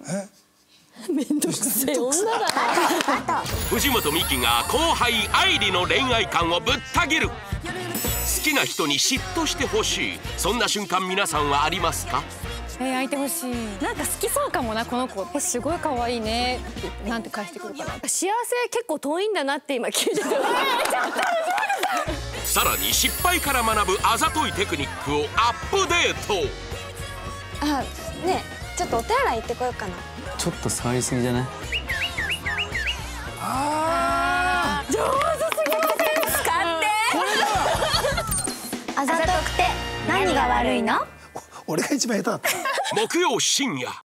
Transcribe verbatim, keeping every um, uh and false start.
めんどくせえ女だな。 藤本美貴が後輩愛梨の恋愛観をぶった切る。好きな人に嫉妬してほしい、そんな瞬間皆さんはありますか？ えー、相手欲しい。なんか好きそうかもなこの子。えすごい可愛いねってなんて返してくるかな。幸せ結構遠いんだなって今聞いてた。 さらに失敗から学ぶあざといテクニックをアップデート。 あ、ねえ、ちょっとお手洗い行ってこようかな。 ちょっと触りすぎじゃない？ ああ、上手すぎません？使って。 あざとくて何が悪いの？ 俺が一番下手だった。 木曜深夜。